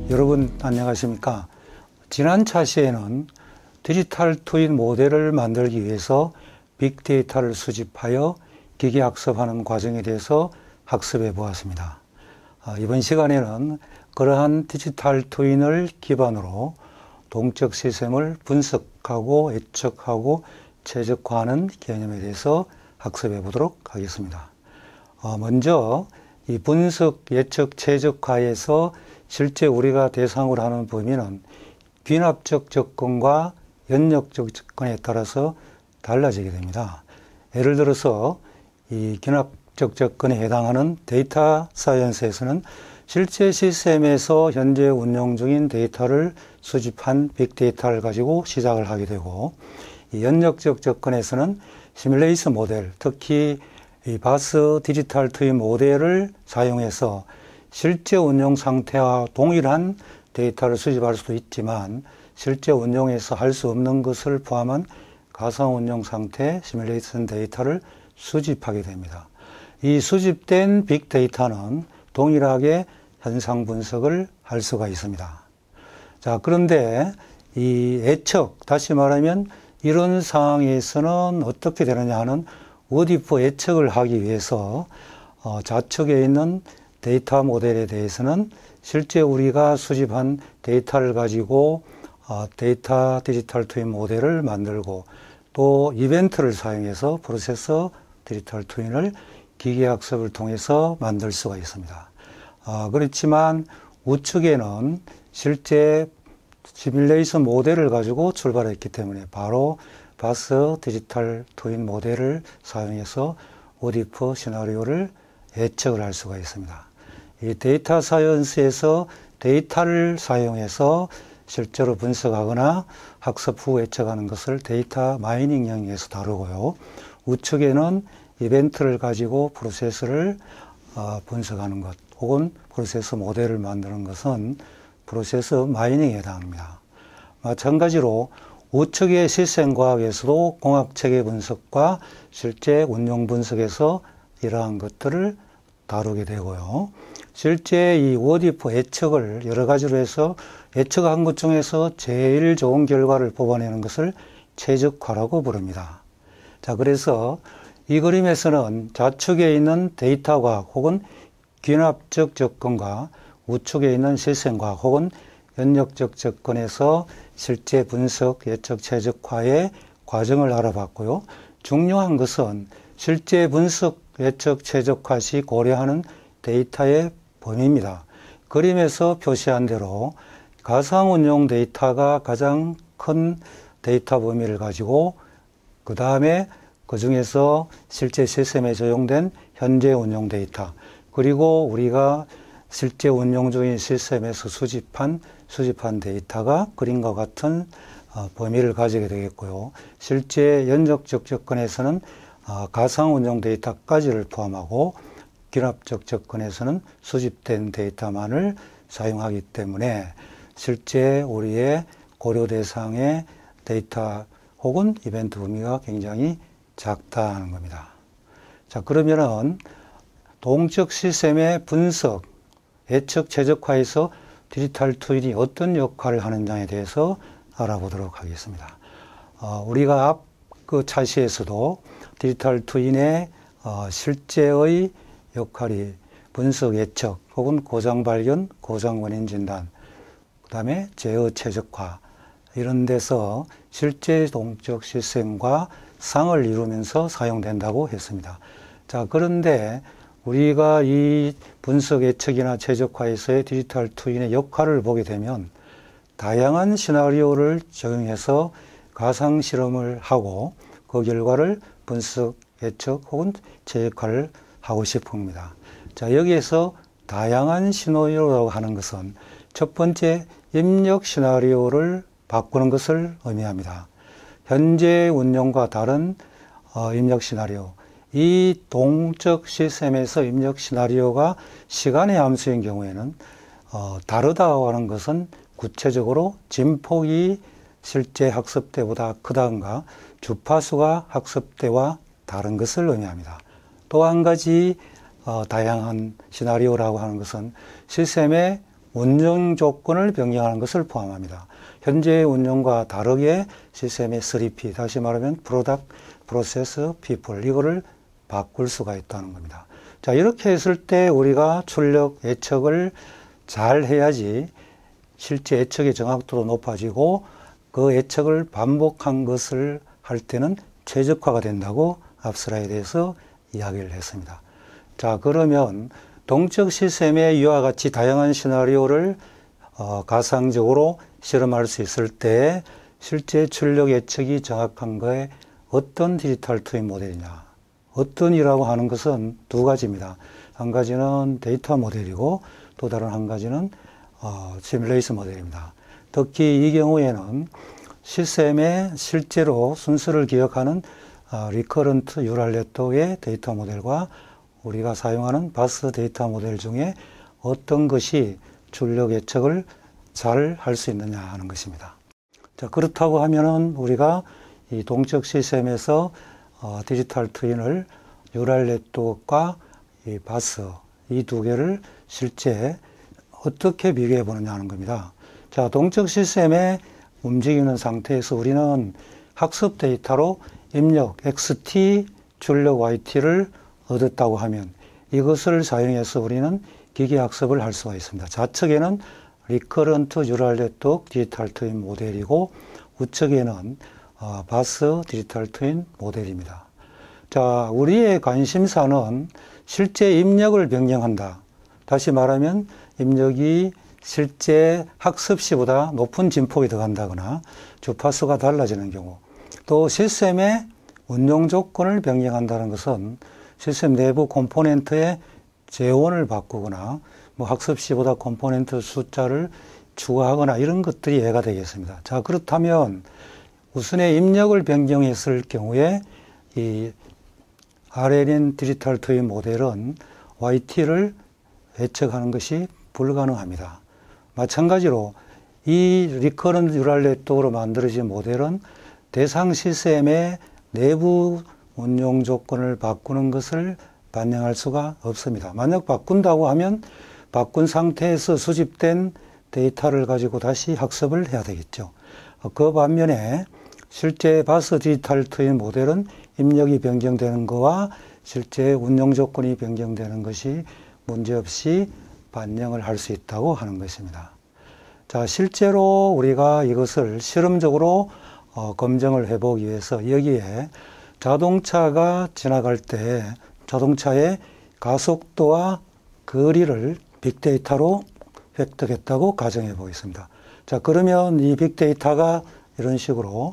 여러분 안녕하십니까? 지난 차시에는 디지털 트윈 모델을 만들기 위해서 빅데이터를 수집하여 기계학습하는 과정에 대해서 학습해 보았습니다. 이번 시간에는 그러한 디지털 트윈을 기반으로 동적 시스템을 분석하고 예측하고 최적화하는 개념에 대해서 학습해 보도록 하겠습니다. 먼저 이 분석, 예측, 최적화에서 실제 우리가 대상으로 하는 범위는 귀납적 접근과 연역적 접근에 따라서 달라지게 됩니다. 예를 들어서 이 귀납적 접근에 해당하는 데이터 사이언스에서는 실제 시스템에서 현재 운영 중인 데이터를 수집한 빅데이터를 가지고 시작을 하게 되고, 이 연역적 접근에서는 시뮬레이션 모델, 특히 이 바스 디지털 트윈 모델을 사용해서 실제 운영 상태와 동일한 데이터를 수집할 수도 있지만 실제 운영에서 할 수 없는 것을 포함한 가상 운영 상태 시뮬레이션 데이터를 수집하게 됩니다. 이 수집된 빅데이터는 동일하게 현상 분석을 할 수가 있습니다. 자, 그런데 이 예측, 다시 말하면 이런 상황에서는 어떻게 되느냐 하는 워디프 예측을 하기 위해서 좌측에 있는 데이터 모델에 대해서는 실제 우리가 수집한 데이터를 가지고 데이터 디지털 트윈 모델을 만들고 또 이벤트를 사용해서 프로세서 디지털 트윈을 기계학습을 통해서 만들 수가 있습니다. 그렇지만 우측에는 실제 시뮬레이션 모델을 가지고 출발했기 때문에 바로 바스 디지털 트윈 모델을 사용해서 워디프 시나리오를 예측을 할 수가 있습니다. 이 데이터 사이언스에서 데이터를 사용해서 실제로 분석하거나 학습 후 예측하는 것을 데이터 마이닝 영역에서 다루고요. 우측에는 이벤트를 가지고 프로세스를 분석하는 것 혹은 프로세스 모델을 만드는 것은 프로세스 마이닝에 해당합니다. 마찬가지로 우측의 시스템과학에서도 공학체계 분석과 실제 운용 분석에서 이러한 것들을 다루게 되고요. 실제 이 워디프 예측을 여러 가지로 해서 예측한 것 중에서 제일 좋은 결과를 뽑아내는 것을 최적화라고 부릅니다. 자, 그래서 이 그림에서는 좌측에 있는 데이터 과학 혹은 귀납적 접근과 우측에 있는 시스템 과학 혹은 연역적 접근에서 실제 분석, 예측, 최적화의 과정을 알아봤고요. 중요한 것은 실제 분석, 예측, 최적화 시 고려하는 데이터의 범위입니다. 그림에서 표시한 대로 가상 운용 데이터가 가장 큰 데이터 범위를 가지고 그 다음에 그 중에서 실제 시스템에 적용된 현재 운용 데이터 그리고 우리가 실제 운용 중인 시스템에서 수집한 데이터가 그림과 같은 범위를 가지게 되겠고요. 실제 연역적 접근에서는 가상 운용 데이터까지를 포함하고 귀납적 접근에서는 수집된 데이터만을 사용하기 때문에 실제 우리의 고려 대상의 데이터 혹은 이벤트 범위가 굉장히 작다는 겁니다. 자, 그러면은 동적 시스템의 분석, 예측, 최적화에서 디지털 트윈이 어떤 역할을 하느냐에 대해서 알아보도록 하겠습니다. 우리가 앞 그 차시에서도 디지털 트윈의 실제의 역할이 분석, 예측 혹은 고장 발견, 고장 원인 진단, 그 다음에 제어 최적화 이런 데서 실제 동적 시스템과 상을 이루면서 사용된다고 했습니다. 자, 그런데 우리가 이 분석, 예측이나 최적화에서의 디지털 트윈의 역할을 보게 되면 다양한 시나리오를 적용해서 가상 실험을 하고 그 결과를 분석, 예측 혹은 최적화를 하고 싶습니다. 자, 여기에서 다양한 시나리오라고 하는 것은 첫 번째 입력 시나리오를 바꾸는 것을 의미합니다. 현재 운영과 다른 입력 시나리오, 이 동적 시스템에서 입력 시나리오가 시간의 함수인 경우에는 다르다고 하는 것은 구체적으로 진폭이 실제 학습 때보다 크다든가 주파수가 학습 때와 다른 것을 의미합니다. 또 한 가지 다양한 시나리오라고 하는 것은 시스템의 운영 조건을 변경하는 것을 포함합니다. 현재의 운영과 다르게 시스템의 3P, 다시 말하면 Product, Process, People, 이거를 바꿀 수가 있다는 겁니다. 자, 이렇게 했을 때 우리가 출력 예측을 잘 해야지 실제 예측의 정확도도 높아지고 그 예측을 반복한 것을 할 때는 최적화가 된다고 앞 슬라이드에서 이야기를 했습니다. 자, 그러면 동적 시스템의 이와 같이 다양한 시나리오를 가상적으로 실험할 수 있을 때 실제 출력 예측이 정확한 거에 어떤 디지털 트윈 모델이냐. 어떤이라고 하는 것은 두 가지입니다. 한 가지는 데이터 모델이고 또 다른 한 가지는 시뮬레이션 모델입니다. 특히 이 경우에는 시스템의 실제로 순서를 기억하는 리커런트 뉴럴 네트워크의 데이터 모델과 우리가 사용하는 바스 데이터 모델 중에 어떤 것이 출력 예측을 잘 할 수 있느냐 하는 것입니다. 자, 그렇다고 하면은 우리가 이 동적 시스템에서 디지털 트윈을 뉴럴 네트워크와 이 바스 이 두 개를 실제 어떻게 비교해 보느냐 하는 겁니다. 자, 동적 시스템에 움직이는 상태에서 우리는 학습 데이터로 입력 XT, 출력 YT를 얻었다고 하면 이것을 사용해서 우리는 기계학습을 할 수가 있습니다. 좌측에는 리커런트 뉴럴 네트워크 디지털 트윈 모델이고 우측에는 바스 디지털 트윈 모델입니다. 자, 우리의 관심사는 실제 입력을 변경한다. 다시 말하면 입력이 실제 학습 시보다 높은 진폭이 들어간다거나 주파수가 달라지는 경우, 또 시스템의 운용 조건을 변경한다는 것은 시스템 내부 컴포넌트의 재원을 바꾸거나 학습 시보다 컴포넌트 숫자를 추가하거나 이런 것들이 예가 되겠습니다. 자, 그렇다면 우선의 입력을 변경했을 경우에 이 RNN 디지털 트윈 모델은 YT를 예측하는 것이 불가능합니다. 마찬가지로 이 리커런트 뉴럴 네트워크로 만들어진 모델은 대상 시스템의 내부 운용 조건을 바꾸는 것을 반영할 수가 없습니다. 만약 바꾼다고 하면 바꾼 상태에서 수집된 데이터를 가지고 다시 학습을 해야 되겠죠. 그 반면에 실제 바스 디지털 트윈 모델은 입력이 변경되는 것과 실제 운용 조건이 변경되는 것이 문제없이 반영을 할 수 있다고 하는 것입니다. 자, 실제로 우리가 이것을 실험적으로 검증을 해보기 위해서 여기에 자동차가 지나갈 때 자동차의 가속도와 거리를 빅데이터로 획득했다고 가정해 보겠습니다. 자, 그러면 이 빅데이터가 이런 식으로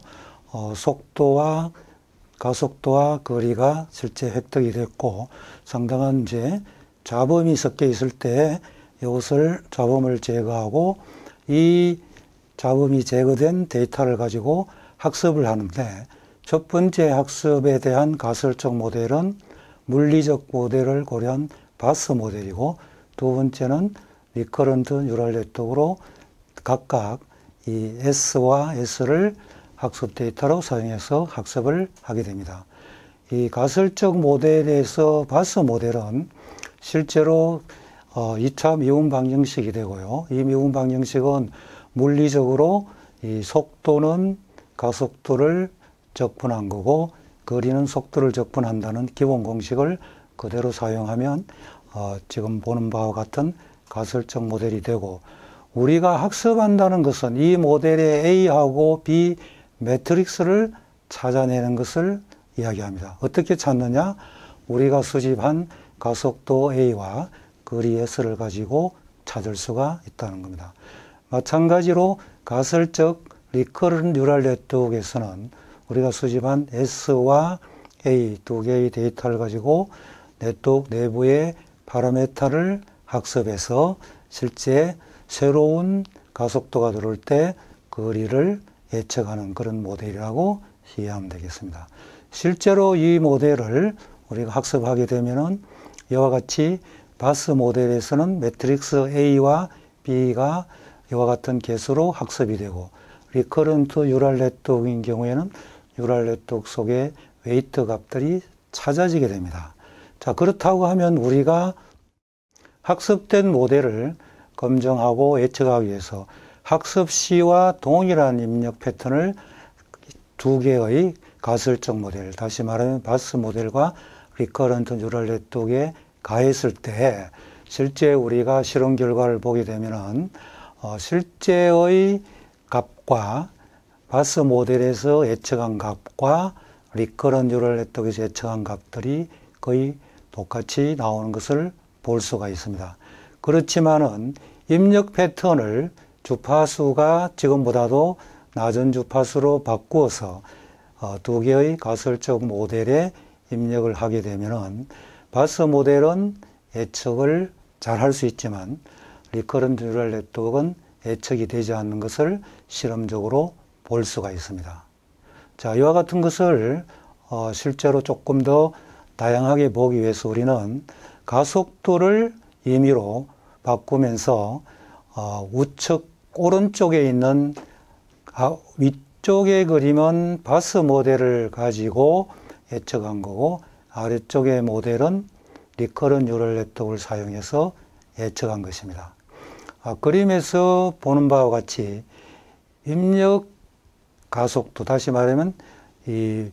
속도와 가속도와 거리가 실제 획득이 됐고 상당한 이제 잡음이 섞여 있을 때 이것을 잡음을 제거하고 이 잡음이 제거된 데이터를 가지고 학습을 하는데 첫 번째 학습에 대한 가설적 모델은 물리적 모델을 고려한 바스 모델이고 두 번째는 리커런트 뉴럴 네트워크로 각각 이 S와 S를 학습 데이터로 사용해서 학습을 하게 됩니다. 이 가설적 모델에서 바스 모델은 실제로 2차 미분 방정식이 되고요. 이 미분 방정식은 물리적으로 이 속도는 가속도를 적분한 거고 거리는 속도를 적분한다는 기본 공식을 그대로 사용하면 지금 보는 바와 같은 가설적 모델이 되고 우리가 학습한다는 것은 이 모델의 A하고 B 매트릭스를 찾아내는 것을 이야기합니다. 어떻게 찾느냐? 우리가 수집한 가속도 A와 거리 S를 가지고 찾을 수가 있다는 겁니다. 마찬가지로 가설적 리커런트 뉴럴 네트워크에서는 우리가 수집한 S와 A 두 개의 데이터를 가지고 네트워크 내부의 파라미터를 학습해서 실제 새로운 가속도가 들어올 때 거리를 예측하는 그런 모델이라고 이해하면 되겠습니다. 실제로 이 모델을 우리가 학습하게 되면은 이와 같이 바스 모델에서는 매트릭스 A와 B가 이와 같은 개수로 학습이 되고 리커런트 뉴럴 네트워크인 경우에는 뉴럴 네트워크 속에 웨이트 값들이 찾아지게 됩니다. 자, 그렇다고 하면 우리가 학습된 모델을 검증하고 예측하기 위해서 학습 시와 동일한 입력 패턴을 두 개의 가설적 모델, 다시 말하면 바스 모델과 리커런트 뉴럴 네트워크에 가했을 때 실제 우리가 실험 결과를 보게 되면은 실제의 값과 바스 모델에서 예측한 값과 리커런트 뉴럴 네트워크에서 예측한 값들이 거의 똑같이 나오는 것을 볼 수가 있습니다. 그렇지만은 입력 패턴을 주파수가 지금보다도 낮은 주파수로 바꾸어서 두 개의 가설적 모델에 입력을 하게 되면은 바스 모델은 예측을 잘 할 수 있지만 리커런트 뉴럴 네트워크는 예측이 되지 않는 것을 실험적으로 볼 수가 있습니다. 자, 이와 같은 것을 실제로 조금 더 다양하게 보기 위해서 우리는 가속도를 임의로 바꾸면서 우측 오른쪽에 있는 위쪽의 그림은 바스 모델을 가지고 예측한 거고 아래쪽의 모델은 리커런트 뉴럴 네트워크를 사용해서 예측한 것입니다. 그림에서 보는 바와 같이 입력 가속도, 다시 말하면 이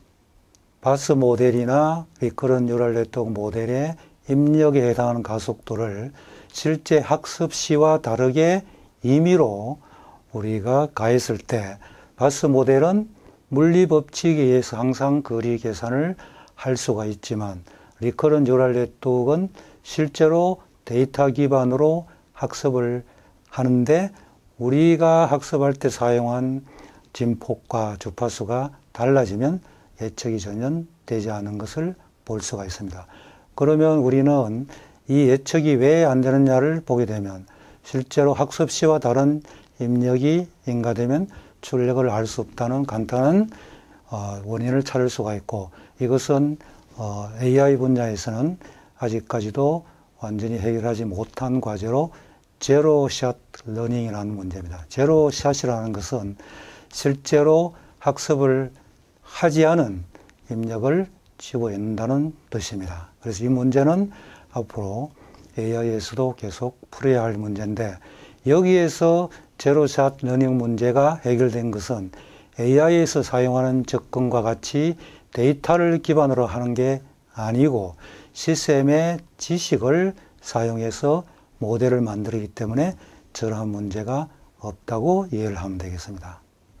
바스 모델이나 리커런트 뉴럴 네트워크 모델의 입력에 해당하는 가속도를 실제 학습 시와 다르게 임의로 우리가 가했을 때 바스 모델은 물리 법칙에 의해서 항상 거리 계산을 할 수가 있지만 리커런트 뉴럴 네트워크는 실제로 데이터 기반으로 학습을 하는데 우리가 학습할 때 사용한 진폭과 주파수가 달라지면 예측이 전혀 되지 않은 것을 볼 수가 있습니다. 그러면 우리는 이 예측이 왜 안 되느냐를 보게 되면 실제로 학습 시와 다른 입력이 인가되면 출력을 알 수 없다는 간단한 원인을 찾을 수가 있고 이것은 AI 분야에서는 아직까지도 완전히 해결하지 못한 과제로 제로샷 러닝이라는 문제입니다. 제로샷이라는 것은 실제로 학습을 하지 않은 입력을 집어넣는다는 뜻입니다. 그래서 이 문제는 앞으로 AI에서도 계속 풀어야 할 문제인데 여기에서 제로샷 러닝 문제가 해결된 것은 AI에서 사용하는 접근과 같이 데이터를 기반으로 하는 게 아니고 시스템의 지식을 사용해서 모델을 만들기 때문에 저러한 문제가 없다고 이해를 하면 되겠습니다.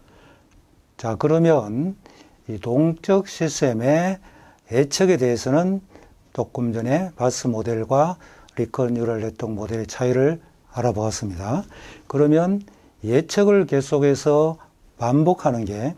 자, 그러면 이 동적 시스템의 예측에 대해서는 조금 전에 바스 모델과 리커런트 뉴럴 네트워크 모델의 차이를 알아보았습니다. 그러면 예측을 계속해서 반복하는 게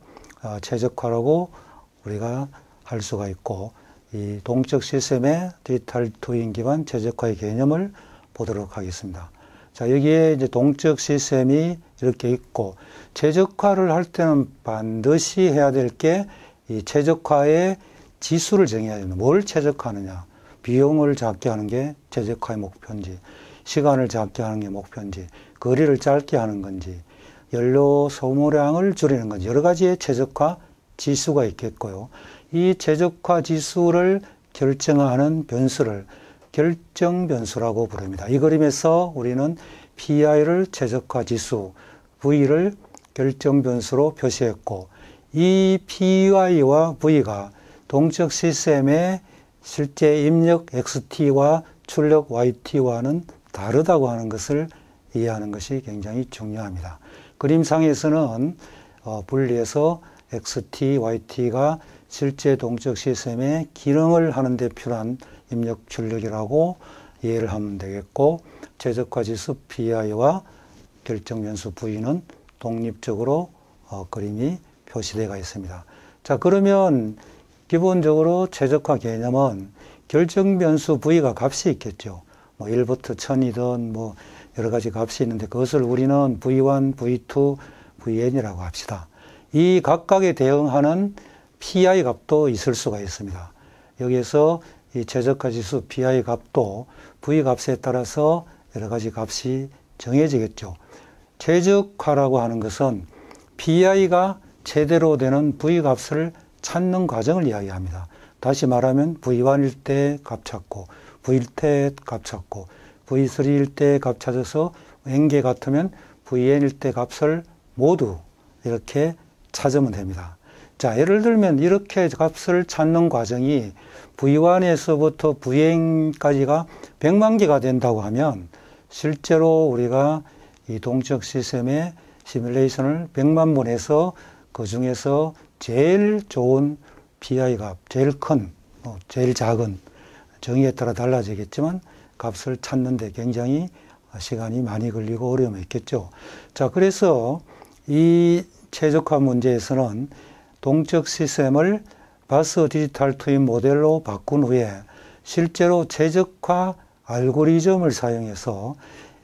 최적화라고 우리가 할 수가 있고 이 동적 시스템의 디지털 트윈 기반 최적화의 개념을 보도록 하겠습니다. 자, 여기에 이제 동적 시스템이 이렇게 있고 최적화를 할 때는 반드시 해야 될 게 이 최적화의 지수를 정해야 됩니다. 뭘 최적화하느냐. 비용을 작게 하는 게 최적화의 목표인지, 시간을 작게 하는 게 목표인지, 거리를 짧게 하는 건지, 연료 소모량을 줄이는 건지 여러 가지의 최적화 지수가 있겠고요. 이 최적화 지수를 결정하는 변수를 결정 변수라고 부릅니다. 이 그림에서 우리는 PI를 최적화 지수, V를 결정 변수로 표시했고 이 PI와 V가 동적 시스템의 실제 입력 XT와 출력 YT와는 다르다고 하는 것을 이해하는 것이 굉장히 중요합니다. 그림상에서는 분리해서 XT, YT가 실제 동적 시스템의 기능을 하는 데 필요한 입력 출력이라고 이해를 하면 되겠고 최적화 지수 PI와 결정 변수 V는 독립적으로 그림이 표시되어 있습니다. 자, 그러면 기본적으로 최적화 개념은 결정 변수 V가 값이 있겠죠. 뭐 1부터 1000이든 뭐 여러 가지 값이 있는데 그것을 우리는 V1, V2, Vn이라고 합시다. 이 각각에 대응하는 PI 값도 있을 수가 있습니다. 여기에서 이 최적화 지수 PI 값도 V 값에 따라서 여러 가지 값이 정해지겠죠. 최적화라고 하는 것은 PI가 제대로 되는 V 값을 찾는 과정을 이야기합니다. 다시 말하면 V1일 때 값 찾고 V일 때 값 찾고 V3일 때 값 찾아서 n개 같으면 Vn일 때 값을 모두 이렇게 찾으면 됩니다. 자, 예를 들면 이렇게 값을 찾는 과정이 V1에서부터 Vn까지가 100만 개가 된다고 하면 실제로 우리가 이 동적 시스템의 시뮬레이션을 100만 번 해서 그 중에서 제일 좋은 PI 값, 제일 큰, 제일 작은 정의에 따라 달라지겠지만 값을 찾는데 굉장히 시간이 많이 걸리고 어려움이 있겠죠. 자, 그래서 이 최적화 문제에서는 동적 시스템을 바스 디지털 트윈 모델로 바꾼 후에 실제로 최적화 알고리즘을 사용해서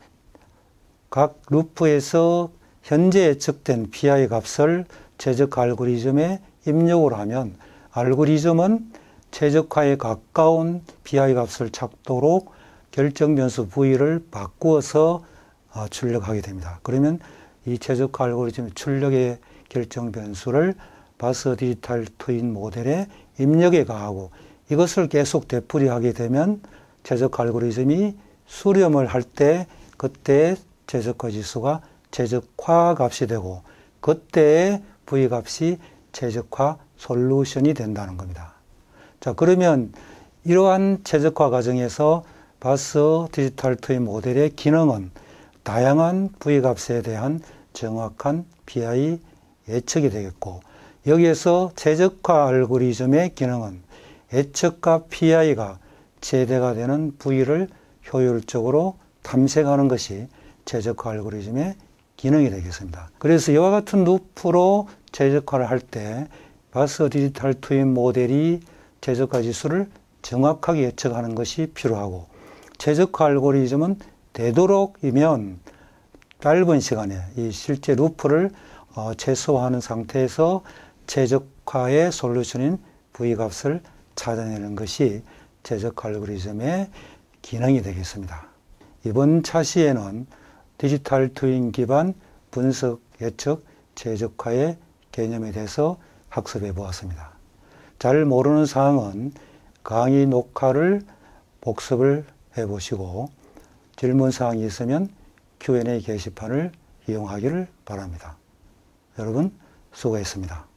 각 루프에서 현재 예측된 PI 값을 최적화 알고리즘에 입력을 하면 알고리즘은 최적화에 가까운 PI 값을 찾도록 결정 변수 V를 바꾸어서 출력하게 됩니다. 그러면 이 최적화 알고리즘의 출력의 결정 변수를 바스 디지털 트윈 모델에 입력해 가하고 이것을 계속 되풀이하게 되면 최적화 알고리즘이 수렴을 할 때 그때 최적화 지수가 최적화 값이 되고 그때의 V 값이 최적화 솔루션이 된다는 겁니다. 자, 그러면 이러한 최적화 과정에서 바스 디지털 트윈 모델의 기능은 다양한 V 값에 대한 정확한 PI 예측이 되겠고 여기에서 최적화 알고리즘의 기능은 예측값 PI가 최대가 되는 V를 효율적으로 탐색하는 것이 최적화 알고리즘의 기능이 되겠습니다. 그래서 이와 같은 루프로 최적화를 할 때 바스 디지털 트윈 모델이 최적화 지수를 정확하게 예측하는 것이 필요하고 최적화 알고리즘은 되도록이면 짧은 시간에 이 실제 루프를 최소화하는 상태에서 최적화의 솔루션인 V값을 찾아내는 것이 최적화 알고리즘의 기능이 되겠습니다. 이번 차시에는 디지털 트윈 기반 분석 예측 최적화의 개념에 대해서 학습해 보았습니다. 잘 모르는 사항은 강의 녹화를 복습을 해 보시고 질문 사항이 있으면 Q&A 게시판을 이용하기를 바랍니다. 여러분 수고했습니다.